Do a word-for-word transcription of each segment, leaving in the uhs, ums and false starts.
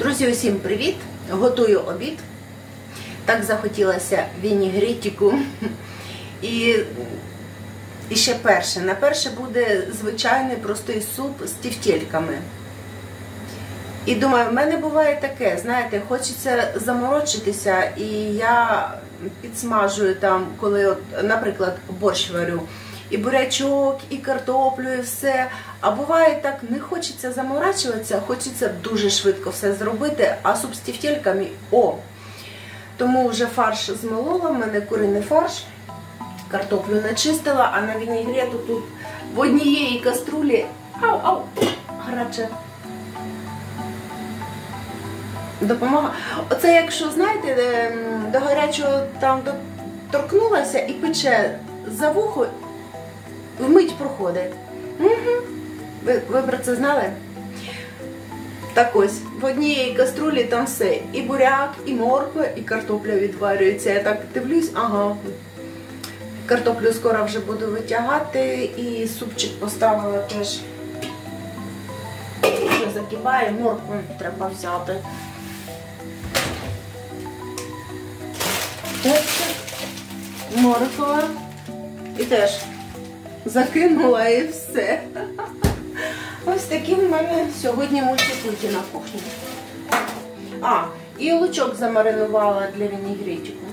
Друзі, усім привіт! Готую обід. Так захотілося вінігретику. І, і ще перше. На перше буде звичайний простий суп з тефтельками. І думаю, в мене буває таке, знаєте, хочеться заморочитися, і я підсмажую там, коли, от, наприклад, борщ варю, і бурячок, і картоплю, і все. А буває так, не хочеться заморачуватися, хочеться дуже швидко все зробити, а суп з тефтельками – о! Тому вже фарш змолола, в мене куриний фарш, картоплю начистила, а на вінігрету тут в однієї каструлі, ау-ау, гаряче. Допомога. Оце якщо, знаєте, до гарячого там торкнулася і пече за вухо, вмить проходить. Угу. Ви, ви про це знали? Так ось, в одній каструлі там все. І буряк, і морква, і картопля відварюється. Я так дивлюсь, ага. Картоплю скоро вже буду витягати, і супчик поставила теж. Вже закипає, моркву треба взяти. Морква. І теж закинула і все. Ось такий в мене сьогодні мультипуті на кухні. А, і лучок замаринувала для вінігретику.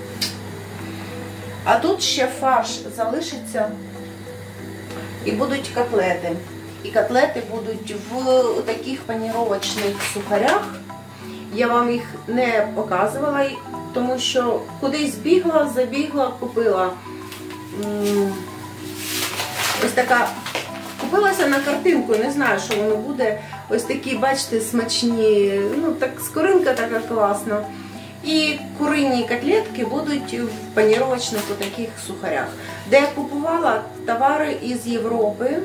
А тут ще фарш залишиться і будуть котлети. І котлети будуть в таких паніровочних сухарях. Я вам їх не показувала, тому що кудись бігла, забігла, купила. Ось така, купилася на картинку, не знаю, що воно буде. Ось такі, бачите, смачні, ну так, скоринка така класна. І курині котлетки будуть в паніровочних таких сухарях. Де я купувала товари із Європи.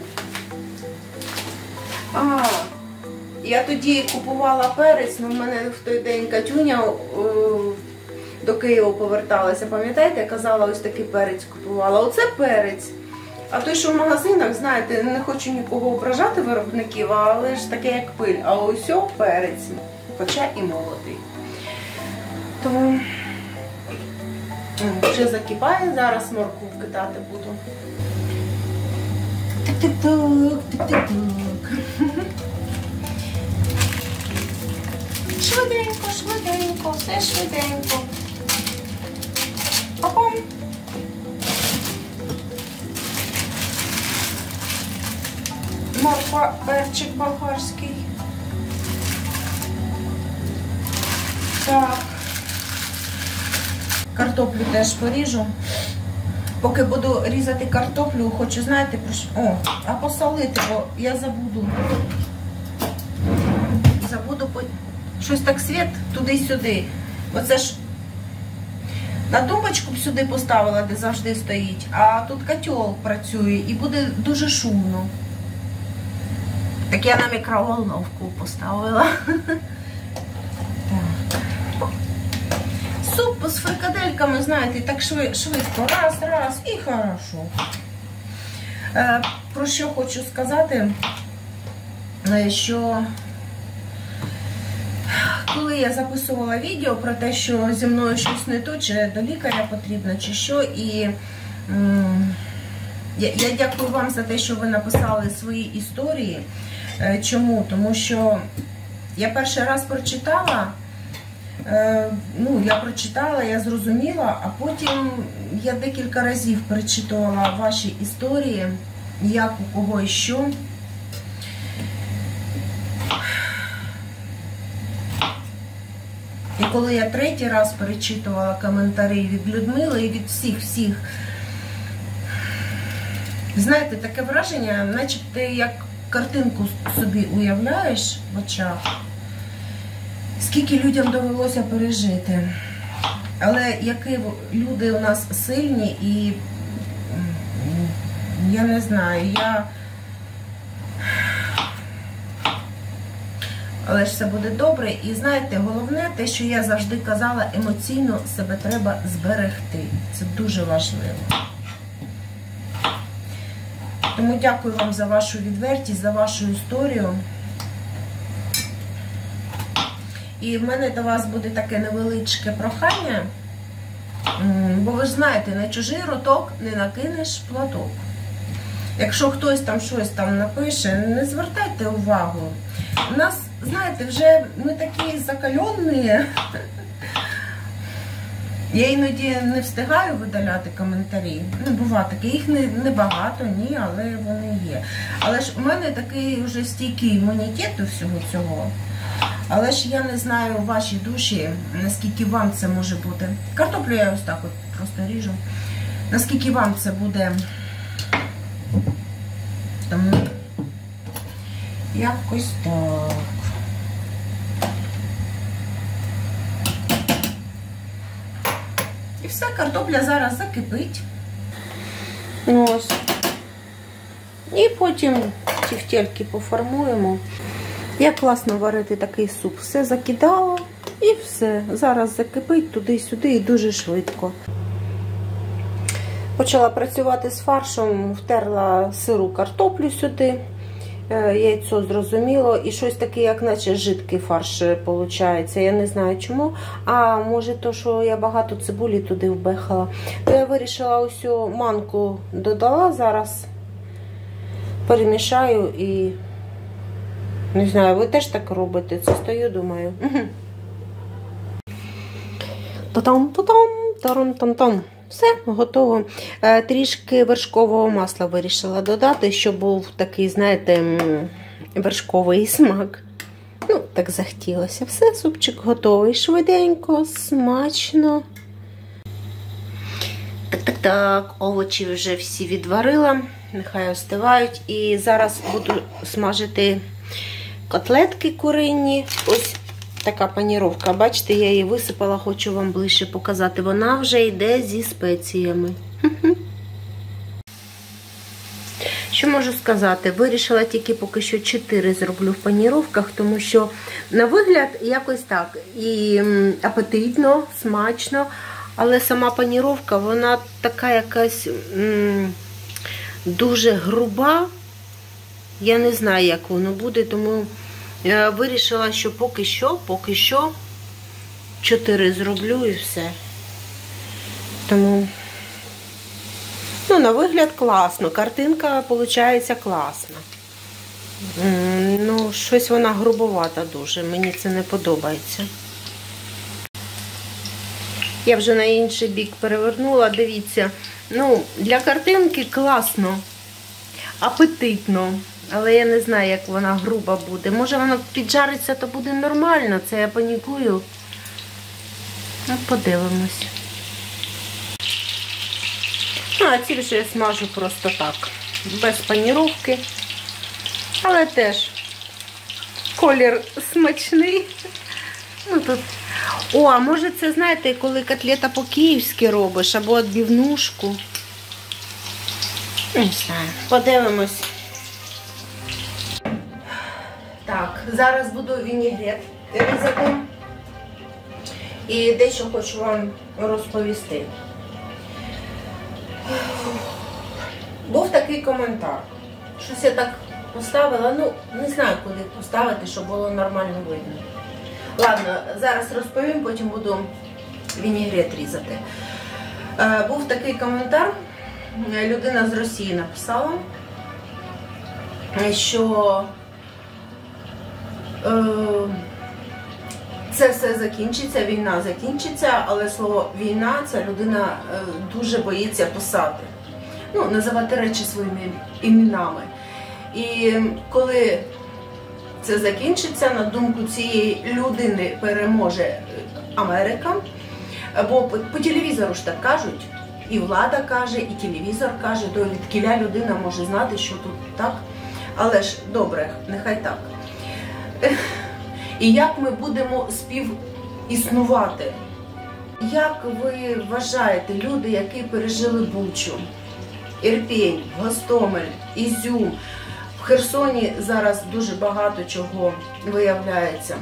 А, я тоді купувала перець, ну в мене в той день Катюня до Києва поверталася, пам'ятаєте, я казала, ось такий перець купувала. Оце перець. А той, що в магазинах, знаєте, не хочу нікого ображати виробників, але ж таке як пиль. А ось о перець, хоча і молодий. Тому вже закипає, зараз моркву кидати буду. Тик-тик-тук, тик-тик-тук. Швиденько, швиденько, все швиденько. Опом. Морква, перчик болгарський. Так. Картоплю теж поріжу. Поки буду різати картоплю, хочу, знаєте, про що? О, а посолити, бо я забуду. Забуду по... щось так світ туди-сюди. Оце ж на тумбочку б сюди поставила, де завжди стоїть, а тут котел працює і буде дуже шумно. Так я на мікроволновку поставила. Так. Суп з фрикадельками, знаєте, так швидко. Раз, раз і хорошо. Е, про що хочу сказати, що коли я записувала відео про те, що зі мною щось не то, чи до лікаря потрібно, чи що, і м я, я дякую вам за те, що ви написали свої історії. Чому? Тому що я перший раз прочитала, ну, я прочитала, я зрозуміла, а потім я декілька разів перечитувала ваші історії, як у кого і що. І коли я третій раз перечитувала коментарі від Людмили і від всіх-всіх, знаєте, таке враження, наче ти як картинку собі уявляєш в очах, скільки людям довелося пережити. Але які люди у нас сильні, і я не знаю, я... Але ж все буде добре. І знаєте, головне те, що я завжди казала, емоційно себе треба зберегти. Це дуже важливо. Тому дякую вам за вашу відвертість, за вашу історію. І в мене до вас буде таке невеличке прохання, бо ви ж знаєте, на чужий роток не накинеш платок. Якщо хтось там щось там напише, не звертайте увагу. У нас, знаєте, вже ми такі закальонні. Я іноді не встигаю видаляти коментарі. Ну, буває таке, їх не, не багато, ні, але вони є. Але ж у мене такий вже стійкий імунітет до всього цього. Але ж я не знаю в вашій душі, наскільки вам це може бути. Картоплю я ось так от просто ріжу. Наскільки вам це буде. Тому якось так. І все, картопля зараз закипить. Ось. І потім ці втільки поформуємо. Як класно варити такий суп. Все закидала і все. Зараз закипить туди-сюди і дуже швидко. Почала працювати з фаршем, втерла сиру картоплю сюди, яйцо зрозуміло, і щось таке, як наче жидкий фарш виходить. Я не знаю чому, а може то, що я багато цибулі туди вбехала. То я вирішила ось манку додала, зараз перемішаю і, не знаю, ви теж так робите, це стою, думаю. Та-там-та-там, тарам-там-там. Все, готово. Трішки вершкового масла вирішила додати, щоб був такий, знаєте, вершковий смак. Ну, так захотілося. Все, супчик готовий. Швиденько, смачно. Так-так-так, овочі вже всі відварила. Нехай остивають. І зараз буду смажити котлетки куринні. Ось така паніровка, бачите, я її висипала, хочу вам ближче показати. Вона вже йде зі спеціями. Що можу сказати? Вирішила тільки поки що чотири зроблю в паніровках, тому що на вигляд якось так. І апетитно, смачно, але сама паніровка, вона така якась м дуже груба. Я не знаю, як воно буде, тому я вирішила, що поки що, поки що чотири зроблю і все. Тому, ну, на вигляд класно. Картинка, виходить, класна. Ну, щось вона грубовата дуже. Мені це не подобається. Я вже на інший бік перевернула, дивіться. Ну, для картинки класно, апетитно. Але я не знаю, як вона груба буде. Може вона піджариться, то буде нормально. Це я панікую. Ну, подивимось. Ну, а ці вже я смажу просто так. Без паніровки. Але теж колір смачний. Ну, тут... О, а може це, знаєте, коли котлета по-київськи робиш, або відбивнушку. Не знаю. Подивимось. Так, зараз буду вінігрет різати. І дещо хочу вам розповісти. Був такий коментар. Щось я так поставила, ну, не знаю, куди поставити, щоб було нормально видно. Ладно, зараз розповім, потім буду вінігрет різати. Е, був такий коментар, людина з Росії написала, що е, це все закінчиться, війна закінчиться, але слово війна ця людина е, дуже боїться писати. Ну, називати речі своїми іменами. І коли це закінчиться, на думку цієї людини переможе Америка, бо по, по телевізору ж так кажуть, і влада каже, і телевізор каже, то від кіля людина може знати, що тут так. Але ж добре, нехай так. І як ми будемо співіснувати? Як ви вважаєте, люди, які пережили Бучу, Ірпінь, Гостомель, Ізюм, в Херсоні зараз дуже багато чого виявляється.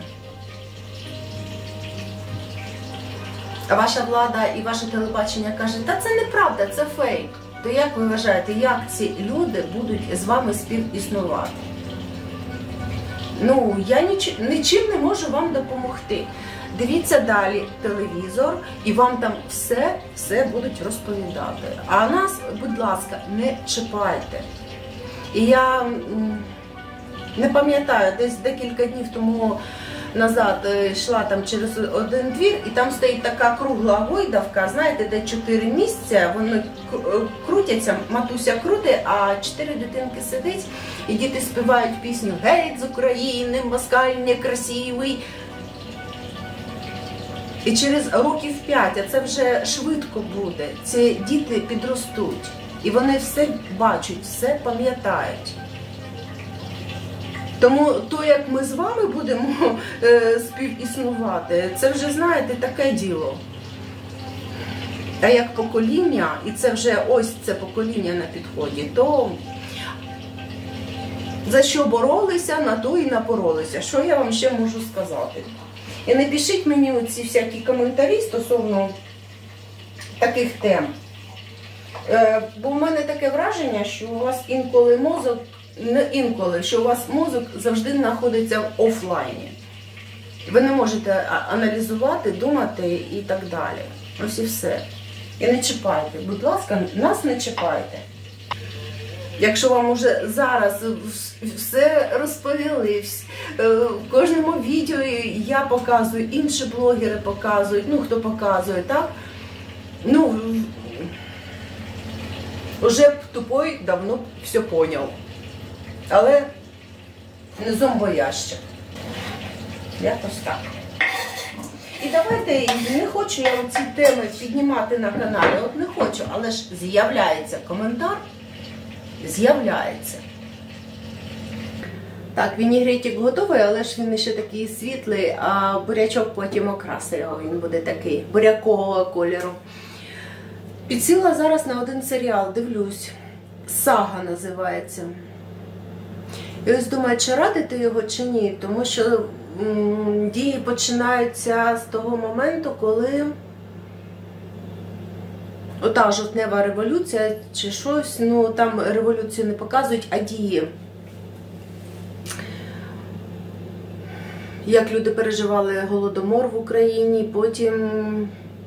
А ваша влада і ваше телебачення каже, та це неправда, це фейк. То як ви вважаєте, як ці люди будуть з вами співіснувати? Ну, я ніч... нічим не можу вам допомогти. Дивіться далі телевізор, і вам там все, все будуть розповідати. А нас, будь ласка, не чіпайте. І я не пам'ятаю, десь декілька днів тому назад йшла там через один двір, і там стоїть така кругла гойдавка, знаєте, де чотири місця, вони крутяться, матуся крутить, а чотири дитинки сидить, і діти співають пісню «Геть з України, москаль некрасивий». І через років п'ять, а це вже швидко буде, ці діти підростуть. І вони все бачать, все пам'ятають. Тому то, як ми з вами будемо е, співіснувати, це вже, знаєте, таке діло. А як покоління, і це вже ось це покоління на підході, то за що боролися, на то і напоролися. Що я вам ще можу сказати? І не пишіть мені оці всякі коментарі стосовно таких тем. Е, бо в мене таке враження, що у вас інколи мозок, не інколи, що у вас мозок завжди знаходиться в офлайні. Ви не можете аналізувати, думати і так далі. Ось і все. І не чіпайте. Будь ласка, нас не чіпайте. Якщо вам уже зараз все розповіли, в кожному відео я показую, інші блогери показують, ну хто показує, так? Ну, вже б тупой давно все поняв. Але не зомбоящик. Якось так. І давайте, не хочу я ці теми піднімати на каналі, от не хочу, але ж з'являється коментар, з'являється. Так, вінігретик готовий, але ж він ще такий світлий, а бурячок потім окраси його, він буде такий бурякового кольору. Підсіла зараз на один серіал, дивлюсь. «Сага» називається. І ось думаю, чи радити його, чи ні, тому що м, дії починаються з того моменту, коли ота жовтнева революція чи щось, ну там революцію не показують, а дії. Як люди переживали голодомор в Україні, потім,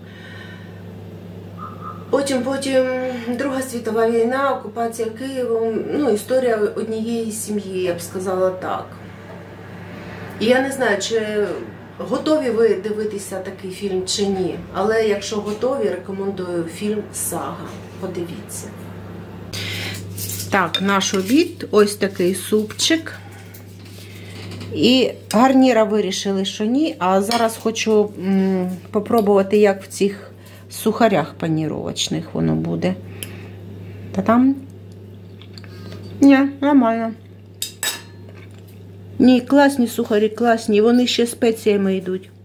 потім, потім Друга світова війна, окупація Києвом, ну, історія однієї сім'ї, я б сказала так. І я не знаю, чи готові ви дивитися такий фільм чи ні, але якщо готові, рекомендую фільм «Сага». Подивіться. Так, наш обід, ось такий супчик. І гарніра вирішили, що ні, а зараз хочу м, попробувати, як в цих сухарях паніровочних воно буде. Та там? Ні, нормально. Ні, класні сухарі, класні, вони ще спеціями йдуть.